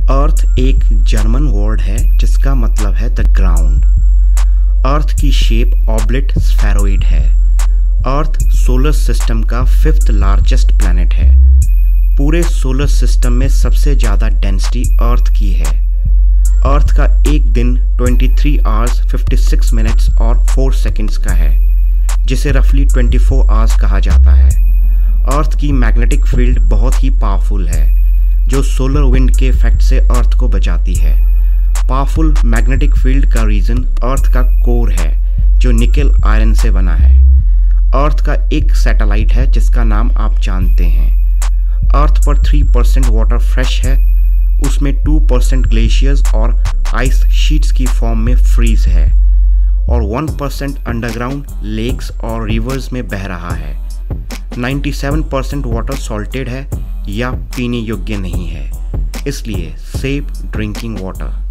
अर्थ एक German word है जिसका मतलब है द ग्राउंड। अर्थ की शेप ऑब्लिट स्फेरॉइड है। अर्थ सोलर सिस्टम का 5th लार्जेस्ट प्लैनेट है। पूरे सोलर सिस्टम में सबसे ज़्यादा डेंसिटी अर्थ की है। अर्थ का एक दिन 23 आवर्स 56 मिनट्स और 4 सेकंड्स का है, जिसे रफली 24 आवर्स कहा जाता है। अर्थ की मैग्नेटिक फील्ड बहुत ही पावरफुल है, जो सोलर विंड के इफेक्ट से अर्थ को बचाती है। पावरफुल मैग्नेटिक फील्ड का रीज़न अर्थ का कोर है, जो निकल आयरन से बना है। अर्थ का एक सैटेलाइट है जिसका नाम आप जानते हैं। अर्थ पर 3% वाटर फ्रेश है, उसमें 2% ग्लेशियर्स और आइस शीट्स की फॉर्म में फ्रीज है, और 1% अंडरग्राउंड लेक्स और रिवर्स में बह रहा है। 97% वाटर सॉल्टेड है या पीने योग्य नहीं है, इसलिए सेफ ड्रिंकिंग वाटर।